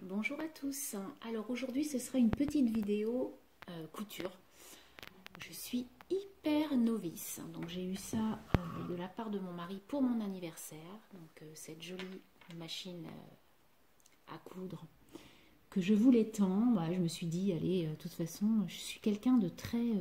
Bonjour à tous. Alors aujourd'hui ce sera une petite vidéo couture. Je suis hyper novice, donc j'ai eu ça de la part de mon mari pour mon anniversaire. Donc cette jolie machine à coudre que je voulais tant, je me suis dit allez, de toute façon je suis quelqu'un de très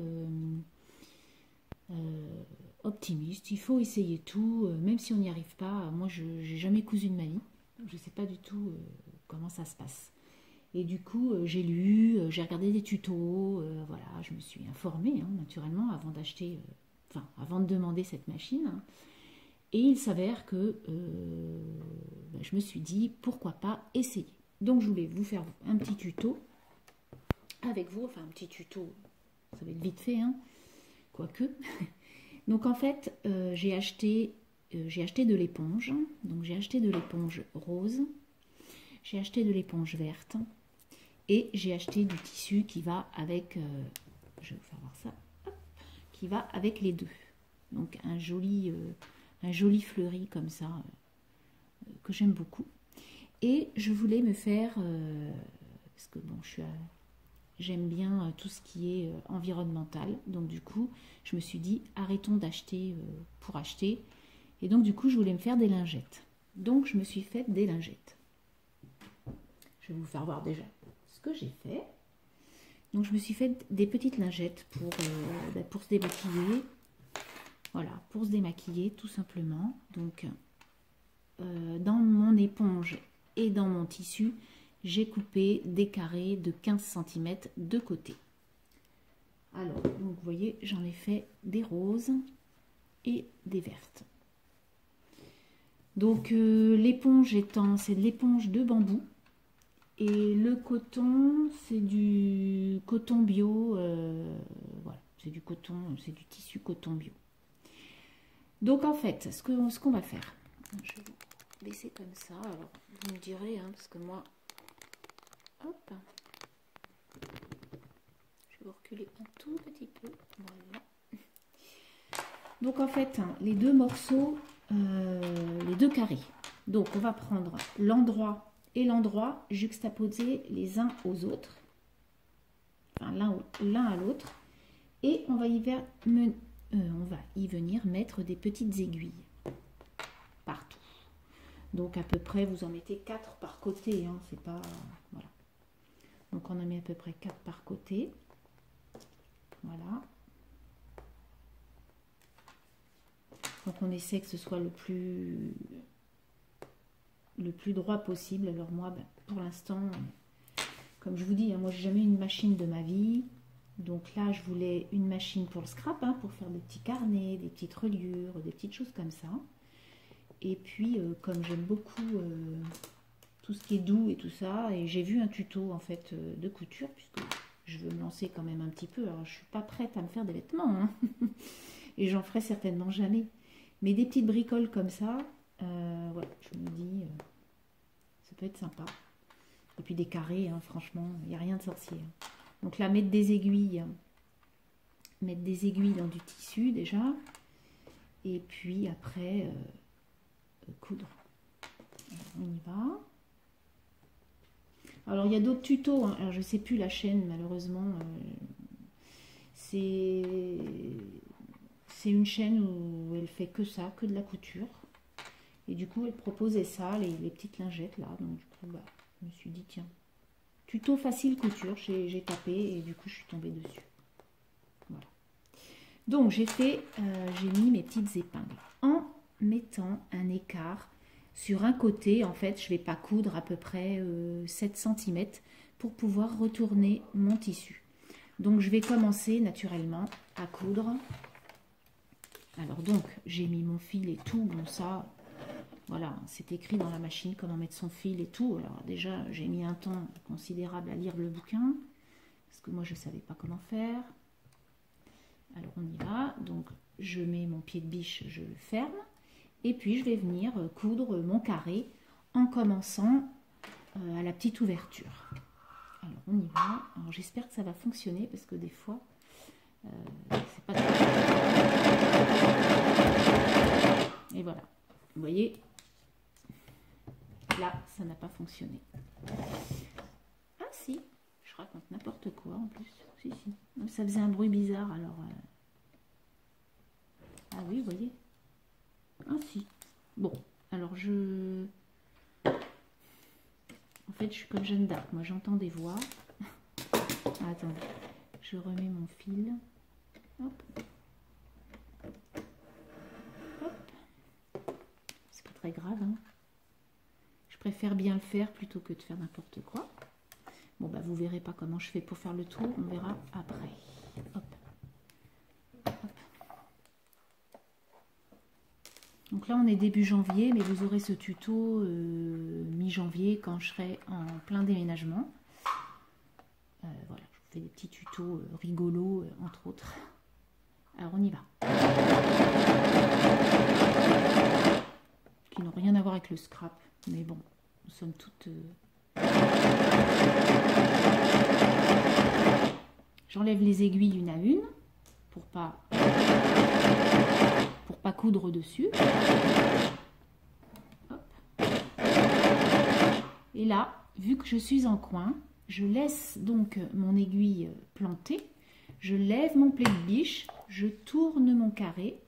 optimiste, il faut essayer tout, même si on n'y arrive pas. Moi je n'ai jamais cousu de ma vie, donc je ne sais pas du tout comment ça se passe. Et du coup, j'ai lu, j'ai regardé des tutos, voilà, je me suis informée, naturellement, avant d'acheter, avant de demander cette machine. Et il s'avère que je me suis dit, pourquoi pas essayer. Donc, je voulais vous faire un petit tuto avec vous, enfin un petit tuto, ça va être vite fait, quoique. Donc, en fait, j'ai acheté de l'éponge. Donc, j'ai acheté de l'éponge rose. J'ai acheté de l'éponge verte et j'ai acheté du tissu qui va avec, je vais vous faire voir ça, hop, qui va avec les deux. Donc un joli fleuri comme ça, que j'aime beaucoup. Et je voulais me faire, parce que bon, j'aime bien tout ce qui est environnemental. Donc du coup, je me suis dit, arrêtons d'acheter pour acheter. Et donc du coup, je voulais me faire des lingettes. Donc je me suis fait des lingettes. Je vais vous faire voir déjà ce que j'ai fait. Donc je me suis fait des petites lingettes pour se démaquiller. Voilà, pour se démaquiller tout simplement. Donc dans mon éponge et dans mon tissu, j'ai coupé des carrés de 15 cm de côté. Alors, donc vous voyez, j'en ai fait des roses et des vertes. Donc l'éponge c'est de l'éponge de bambou. Et le coton, c'est du coton bio, voilà, c'est du tissu coton bio. Donc en fait, ce qu'on va faire, je vais vous laisser comme ça, alors vous me direz, parce que moi, hop, je vais vous reculer un tout petit peu, voilà. Donc en fait, les deux morceaux, les deux carrés, donc on va prendre l'endroit et l'endroit juxtaposés les uns aux autres, enfin l'un à l'autre, et on va y venir mettre des petites aiguilles partout. Donc à peu près, vous en mettez 4 par côté, c'est pas, voilà. Donc on en met à peu près 4 par côté, voilà. Donc on essaie que ce soit le plus droit possible. Alors moi, pour l'instant, comme je vous dis, moi j'ai jamais eu une machine de ma vie. Donc là, je voulais une machine pour le scrap, pour faire des petits carnets, des petites reliures, des petites choses comme ça. Et puis, comme j'aime beaucoup tout ce qui est doux et tout ça, et j'ai vu un tuto en fait de couture, puisque je veux me lancer quand même un petit peu. Alors je suis pas prête à me faire des vêtements, et j'en ferai certainement jamais. Mais des petites bricoles comme ça, voilà, je me dis, ça peut être sympa. Et puis des carrés, franchement, il n'y a rien de sorcier. Donc là, mettre des aiguilles dans du tissu déjà. Et puis après, coudre. Alors, on y va. Alors il y a d'autres tutos, alors je ne sais plus la chaîne, malheureusement. C'est une chaîne où elle fait que ça, que de la couture. Et du coup, elle proposait ça, les petites lingettes là. Donc du coup, je me suis dit, tiens, tuto facile couture, j'ai tapé et du coup, je suis tombée dessus. Voilà. Donc j'ai mis mes petites épingles en mettant un écart sur un côté. En fait, je ne vais pas coudre à peu près 7 cm pour pouvoir retourner mon tissu. Donc je vais commencer naturellement à coudre. Alors donc, j'ai mis mon fil et tout, bon ça... Voilà, c'est écrit dans la machine comment mettre son fil et tout. Alors déjà, j'ai mis un temps considérable à lire le bouquin, parce que moi, je ne savais pas comment faire. Alors, on y va. Donc, je mets mon pied de biche, je le ferme. Et puis, je vais venir coudre mon carré en commençant à la petite ouverture. Alors, on y va. Alors, j'espère que ça va fonctionner, parce que des fois, c'est pas très... Et voilà. Vous voyez, là, ça n'a pas fonctionné. si. Je raconte n'importe quoi en plus. Si, si. Ça faisait un bruit bizarre alors. Ah oui, vous voyez. Ah si. Bon, alors je... En fait, je suis comme Jeanne d'Arc. Moi, j'entends des voix. Ah, attendez. Je remets mon fil. Hop. Hop. C'est pas très grave, hein. Je préfère bien le faire plutôt que de faire n'importe quoi. Bon, bah, vous verrez pas comment je fais pour faire le tour. On verra après. Hop. Hop. Donc là, on est début janvier, mais vous aurez ce tuto mi-janvier quand je serai en plein déménagement. Voilà, je vous fais des petits tutos rigolos, entre autres. Alors, on y va. Qui n'ont rien à voir avec le scrap, mais bon, nous sommes toutes... J'enlève les aiguilles une à une pour pas coudre dessus. Hop. Et là, vu que je suis en coin, je laisse donc mon aiguille plantée, je lève mon pli de biche, je tourne mon carré.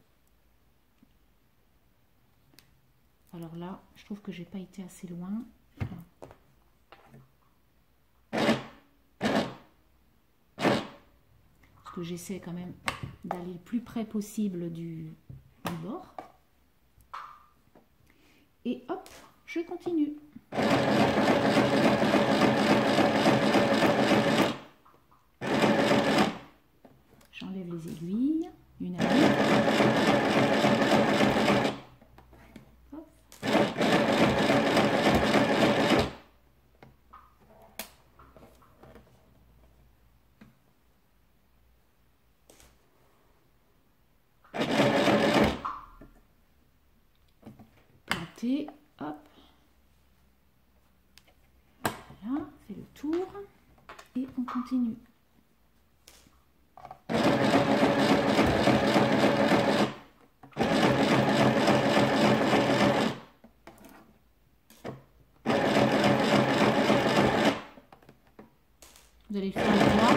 Alors là, je trouve que j'ai pas été assez loin. Parce que j'essaie quand même d'aller le plus près possible du bord. Et hop, je continue. J'enlève les aiguilles, une à une. Hop. Planter, hop. Voilà, on fait le tour et on continue. Vous allez le faire avec moi.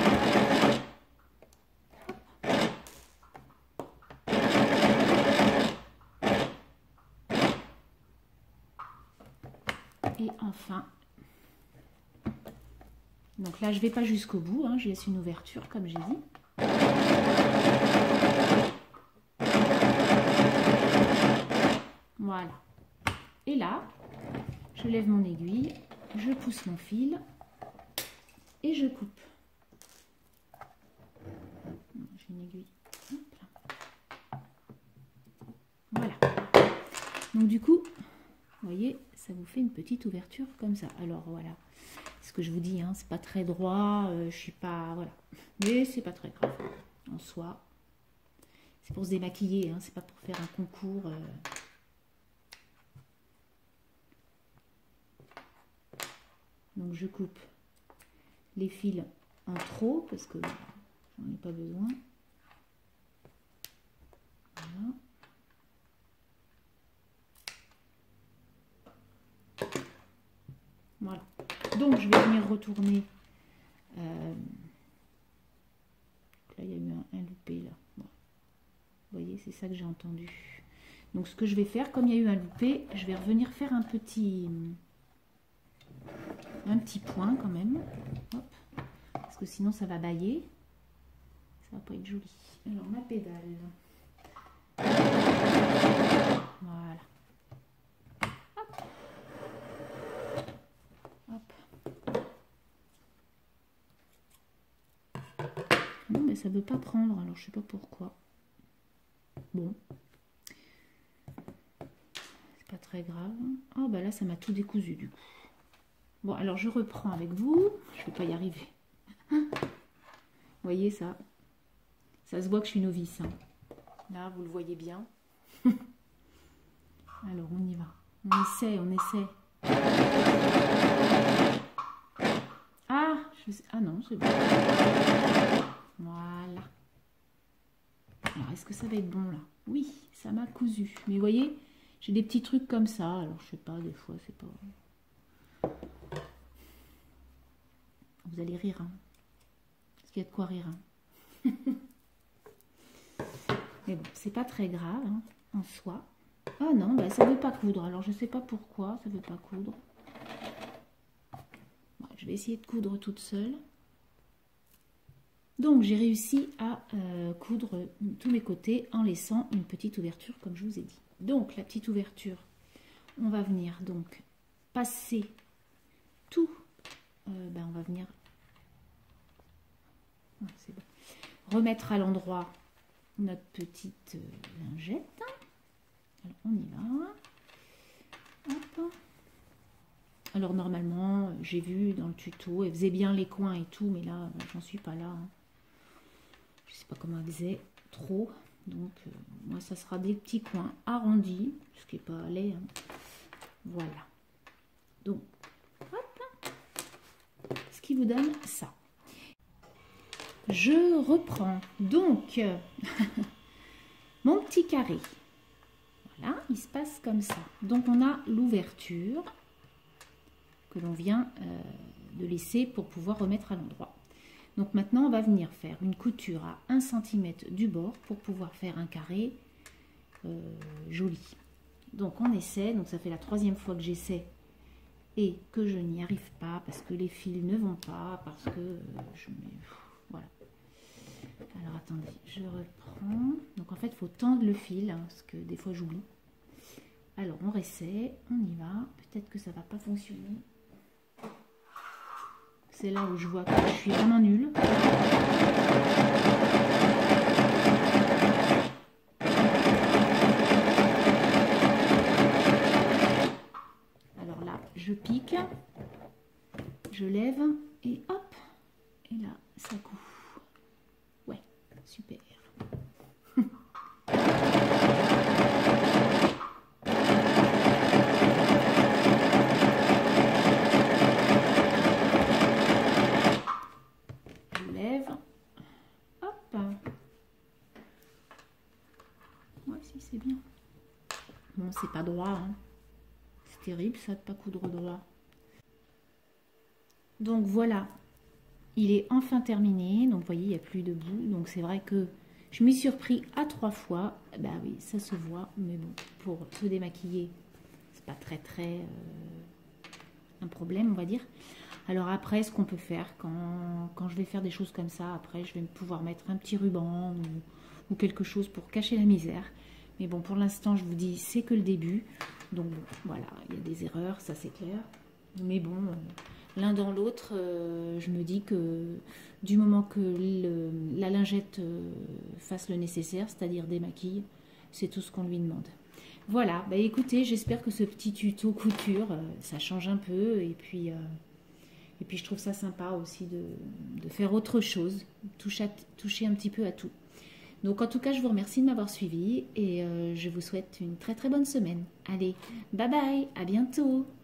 Et enfin, donc là je ne vais pas jusqu'au bout, hein, je laisse une ouverture comme j'ai dit. Voilà. Et là, je lève mon aiguille, je pousse mon fil et je coupe. J'ai une aiguille. Hop. Voilà. Donc du coup, vous voyez, ça vous fait une petite ouverture comme ça. Alors voilà, ce que je vous dis, hein, c'est pas très droit, je suis pas, voilà, mais c'est pas très grave en soi. C'est pour se démaquiller, hein, c'est pas pour faire un concours. Donc je coupe les fils en trop parce que j'en ai pas besoin. Voilà. Voilà. Donc je vais venir retourner. Là il y a eu un loupé là. Bon. Vous voyez, c'est ça que j'ai entendu. Donc ce que je vais faire, comme il y a eu un loupé, je vais revenir faire un petit point quand même. Hop. Parce que sinon ça va bâiller. Ça va pas être joli. Alors ma pédale. Voilà. Hop. Hop. Non mais ça veut pas prendre, alors je sais pas pourquoi. Bon. C'est pas très grave. Oh bah là ça m'a tout décousu du coup. Bon alors je reprends avec vous. Je vais pas y arriver. Vous voyez ça? Ça se voit que je suis novice. Hein. Là vous le voyez bien. Alors on y va. On essaie, on essaie. Ah, ah non, c'est bon. Voilà. Alors, est-ce que ça va être bon là? Oui, ça m'a cousu. Mais vous voyez, j'ai des petits trucs comme ça. Alors, je sais pas, des fois, c'est pas... Vous allez rire, hein. Parce qu'il y a de quoi rire, hein. Mais bon, c'est pas très grave, hein, en soi. Ah non, bah, ça veut pas coudre. Alors, je sais pas pourquoi ça veut pas coudre. Bon, je vais essayer de coudre toute seule. Donc, j'ai réussi à coudre tous mes côtés en laissant une petite ouverture, comme je vous ai dit. Donc, la petite ouverture, on va venir donc passer tout. Ben, on va venir... Ah, c'est bon. Remettre à l'endroit notre petite lingette. Alors, on y va. Hop. Alors, normalement, j'ai vu dans le tuto, elle faisait bien les coins et tout, mais là, j'en suis pas là, hein. Je sais pas comment elle faisait trop. Donc, moi, ça sera des petits coins arrondis, ce qui n'est pas laid, hein. Voilà. Donc, hop. Ce qui vous donne ça. Je reprends donc mon petit carré. Voilà, il se passe comme ça. Donc, on a l'ouverture que l'on vient de laisser pour pouvoir remettre à l'endroit. Donc maintenant, on va venir faire une couture à 1 cm du bord pour pouvoir faire un carré joli. Donc on essaie, donc ça fait la 3e fois que j'essaie et que je n'y arrive pas parce que les fils ne vont pas, parce que je mets... Voilà. Alors attendez, je reprends. Donc en fait, il faut tendre le fil, hein, parce que des fois j'oublie. Alors on réessaie, on y va. Peut-être que ça ne va pas fonctionner. C'est là où je vois que je suis vraiment nulle. Alors là, je pique, je lève et hop, et là, ça coud. Ouais, super. C'est bien. Bon, c'est pas droit, hein. C'est terrible ça de pas coudre droit. Donc voilà, il est enfin terminé. Donc vous voyez, il n'y a plus de bout. Donc c'est vrai que je m'y suis surpris à 3 fois. Bah oui, ça se voit. Mais bon, pour se démaquiller, c'est pas très un problème, on va dire. Alors après, ce qu'on peut faire quand je vais faire des choses comme ça, après je vais pouvoir mettre un petit ruban ou quelque chose pour cacher la misère. Mais bon, pour l'instant, je vous dis, c'est que le début. Donc, bon, voilà, il y a des erreurs, ça c'est clair. Mais bon, l'un dans l'autre, je me dis que du moment que la lingette fasse le nécessaire, c'est-à-dire démaquille, c'est tout ce qu'on lui demande. Voilà, bah écoutez, j'espère que ce petit tuto couture, ça change un peu. Et puis je trouve ça sympa aussi de faire autre chose, toucher un petit peu à tout. Donc en tout cas, je vous remercie de m'avoir suivi et je vous souhaite une très bonne semaine. Allez, bye bye, à bientôt.